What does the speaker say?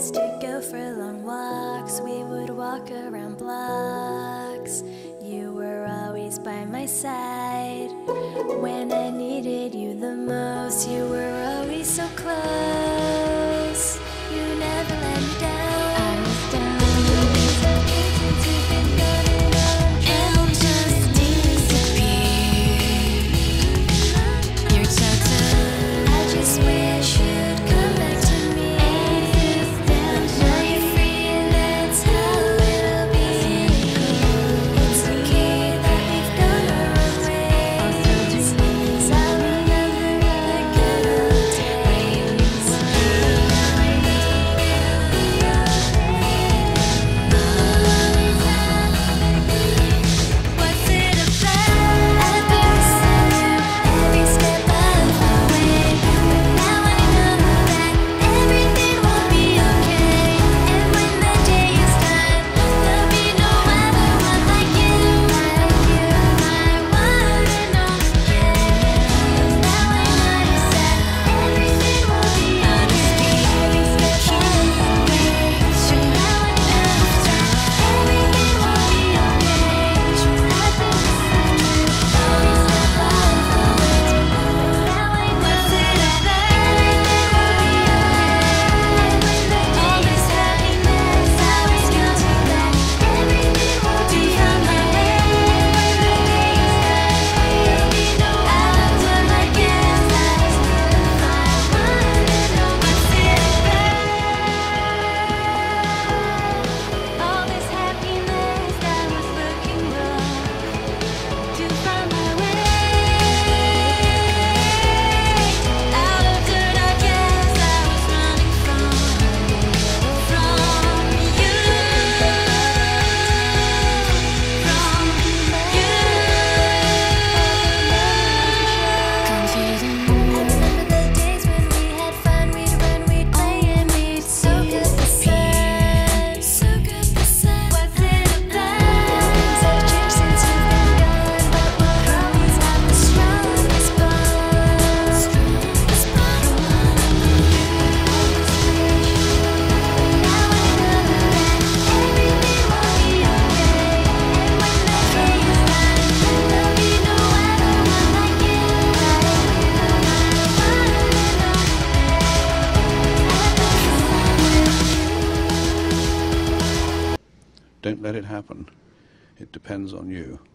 used to go for long walks, we would walk around blocks. You were always by my side. When I needed you the most, you were always so close. You never let me down. I was down. Since you've been gone and I'll just disappear. You're toxic. I just wish you'd come back to me. Now you're free and that's how it'll be. It's okay that we've gone our own ways, 'cause I remember the good old days. What's it about? I've been missing you every step of the way, but now I know that everything will be okay. And when the day is done, there'll be no other one like you, my one and only. Now I know that everything will be okay. Every step of the way, so now I know that everything will be okay. I've been missing you every step of the way, now I know that everything will be okay. All this happiness I was counting back, everything will be okay. When the day is done, there'll be no other one like you, my one and only. All this happiness I was looking for, to find my way out of dirt. I guess I was running from you, confusing. I remember the days when we had fun, we'd run, we'd play, and we'd soak up the sun, soak up the sun. What's it about? Things have changed since you've been gone, but we'll always have the strongest bond, strongest bond. Now I know that everything will be okay. And when the day is done, there'll be no other one like you, my one and only. Don't let it happen. It depends on you.